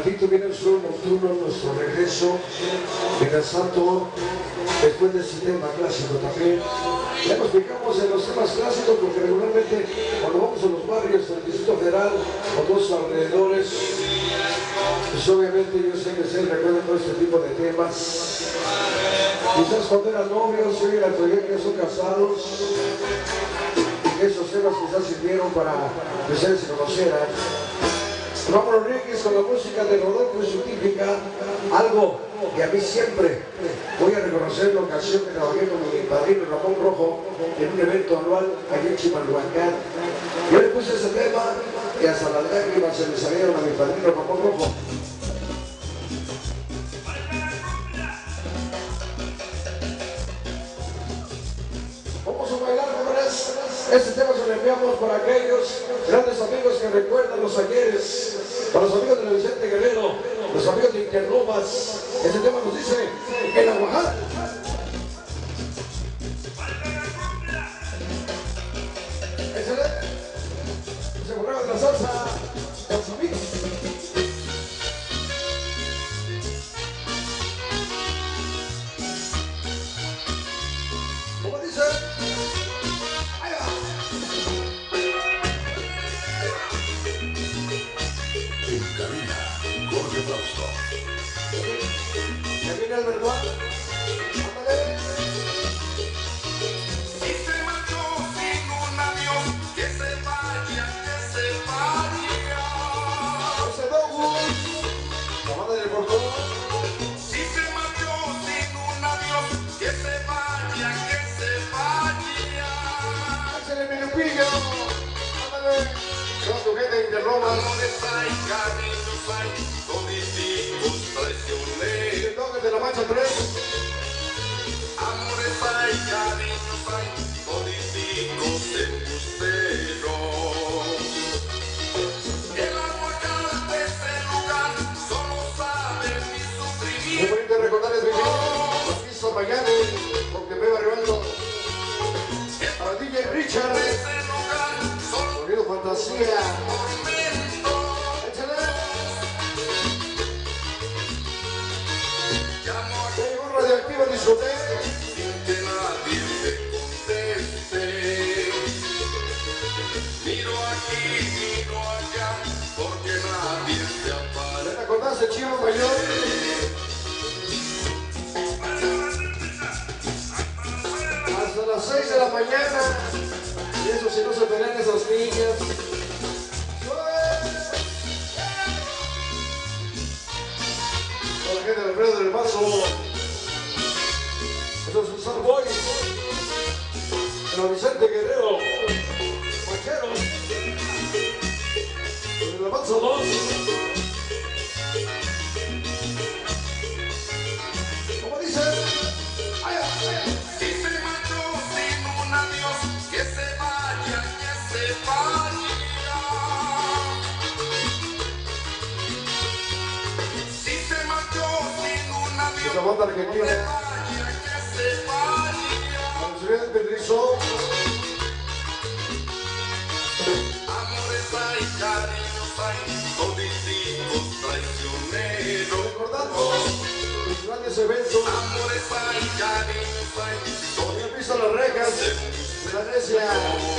ratito viene el show nocturno, nuestro regreso. Mientras tanto, después de este tema clásico también, ya nos fijamos en los temas clásicos porque regularmente cuando vamos a los barrios del Distrito Federal o todos sus alrededores, pues obviamente yo sé que se recuerdan todo este tipo de temas. Quizás cuando eran novios, hoy en la actualidad que ya son casados, esos temas quizás sirvieron para que ustedes se conocieran. Ramón Rodríguez con la música de Rodolfo y su típica, algo que a mí siempre voy a reconocer la ocasión que trabajé con mi padrino Ramón Rojo en un evento anual allá en Chimalhuacán. Yo le puse ese tema y hasta las lágrimas se le salieron a mi padrino Ramón Rojo. Vamos a bailar, jóvenes. Este tema se lo enviamos para aquellos grandes amigos que recuerdan los ayeres, para los amigos de Vicente Guerrero, los amigos de Interlomas. Este tema nos dice el Aguajal. Excelente. Se borraba de la salsa, los amigos. ¿Cómo dice? ¿Ya viene el verdad? ¡Ándale! Si se marchó sin un adiós, que se vaya, que se vaya. José Dogus, la banda del portón. Si se marchó sin un adiós, que se vaya, que se vaya. ¡Échale mi Lupillo! ¡Ándale! Con tu gente de Interlomas. Amores hay, cariños hay, todititos traicioneros. El toque de la Mancha 3. Amores hay, cariños hay, todititos embusteros. El Aguajal de ese lugar solo sabe mi Muy sufrimiento. bonito recordar el video. Lo hizo Miami con que me va arribando. A DJ Richard. Ese lugar solo Sonido fantasía. tormento. Échale. Llamo a Ya llegó un radioactivo discoteca. sin que nadie me conteste. Miro aquí, miro allá, porque nadie se aparece. ¿Te acordaste, Chivo Mayor? Hasta las 6 de la mañana. Y eso si no se pelean esas niñas. Con la gente del Alfredo del Paso. Esos son Star Boys. Pero Vicente Guerrero. Macheros. Con el Paso 2. ¿Cómo dice? Si se marchó sin un adiós, que se vaya, que se vaya. Si se marchó sin un adiós, Esa banda que argentina. vaya, que se vaya. Con el señor Pedrizo. Amores hay, cariños hay, todititos traicioneros. Recordando los grandes eventos. Amores hay, cariños hay, Había visto las rejas de la Grecia.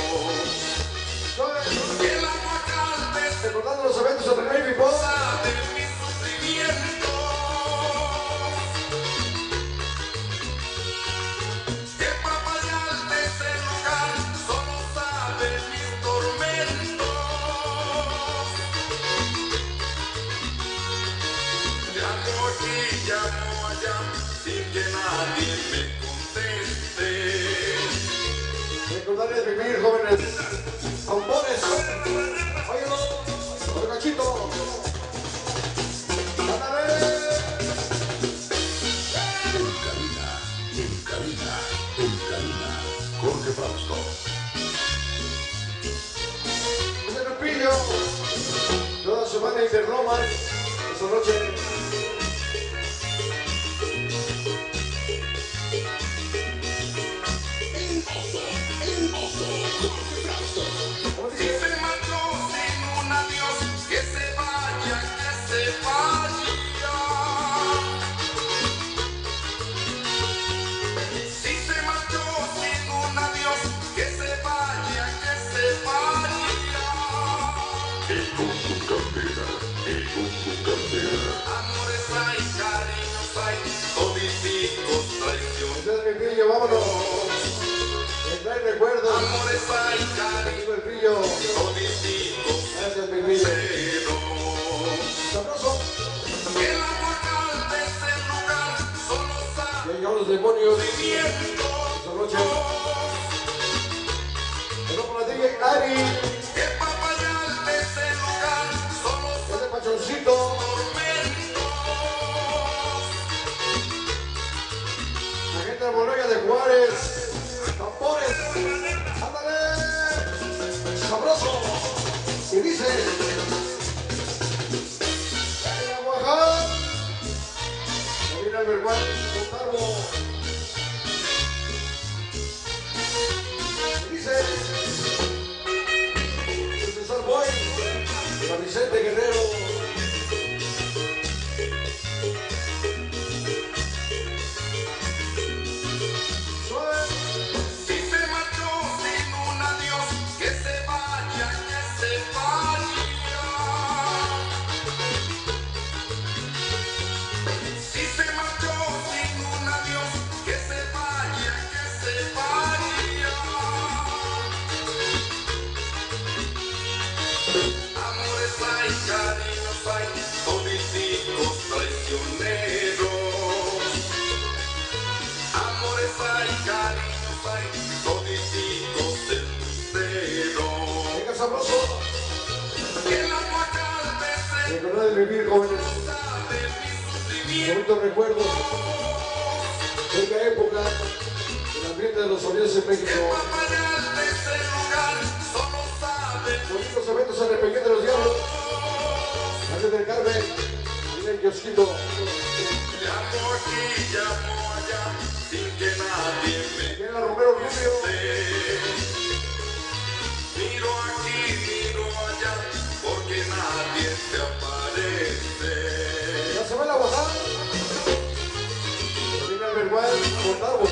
el Aguajal de Recordando los eventos de Baby Boss. sabe mi sufrimiento. El papayal de ese lugar solo sabe mis tormentos. Llamo aquí, llamo allá, sin que nadie me conteste. Recordar es vivir, jóvenes. Autores. Óyelo. Por cachito. ¡Ándale! En cabina, Jorge Fausto. Ese Lupillo. Toda semana Interlomas. Esta noche. ¿Cómo Si dice? se marchó sin un adiós, que se vaya, que se vaya. recuerdos. Amores hay cariño, Amigo el brillo. todititos Gracias, mi brillo. cero. Sabroso. El amor calma es el lugar, solo Ya sabe llegaron los demonios. viento. Esta noche. Pero por la DJ Ari. Que Papayal es el lugar, solo Ese sabe pachoncito. tormentos. La gente de Bodega de Juárez. Tambores. Ándale. Sabroso. Y dice. ¡Venga, Oaxaca! No viene Albert Juan, Montalvo. Y dice. El César Boy. La Vicente Guerrero. Suave. Si se marchó sin un adiós, que se vaya, que se vaya. Si se marchó sin un adiós, que se vaya, que se vaya. Amores hay, cariños hay, todititos traicioneros. Amores hay, cariños hay, todititos embusteros. Venga, sabroso. Que el agua calme se Recordar de vivir, jóvenes. sabe mi sufrimiento. Bonitos recuerdos. Bella época. El ambiente de los sonidos en Que México. Papayal es el lugar, solo sabe Bonitos eventos en el Pequeño de los Diablos. Antes del Carmen. Viene el kiosquito. llamo aquí, llamo allá, sin que nadie me Viene la Romero Rubio. miro aquí, miro allá, porque nadie se aparece. Ya se va la Oaxaca. Viene Albert Juan, Montalvo.